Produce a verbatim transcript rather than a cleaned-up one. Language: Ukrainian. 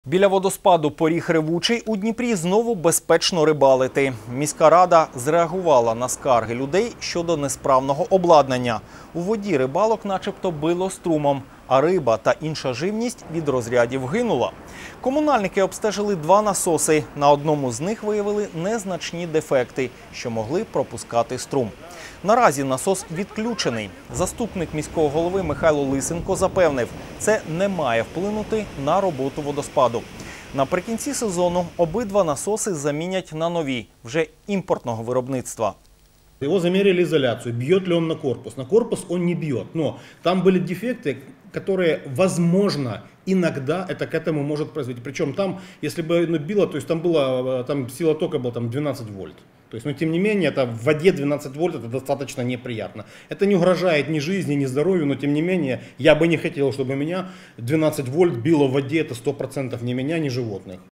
Біля водоспаду «Поріг Ревучий» у Дніпрі знову безпечно рибалити. Міська рада зреагувала на скарги людей щодо несправного обладнання. У воді рибалок начебто било струмом, а риба та інша живність від розрядів гинула. Комунальники обстежили два насоси. На одному з них виявили незначні дефекти, що могли пропускати струм. Наразі насос відключений. Заступник міського голови Михайло Лисенко запевнив, це не має вплинути на роботу водоспаду. Наприкінці сезону обидва насоси замінять на нові, вже імпортного виробництва. Его замерили изоляцию, бьет ли он на корпус. На корпус он не бьет, но там были дефекты, которые, возможно, иногда это к этому может произойти. Причем там, если бы оно било, то есть там, была, там сила тока была там двенадцать вольт. То есть, но тем не менее, это в воде двенадцать вольт, это достаточно неприятно. Это не угрожает ни жизни, ни здоровью, но тем не менее, я бы не хотел, чтобы меня двенадцать вольт било в воде, это сто процентов ни меня, ни животных.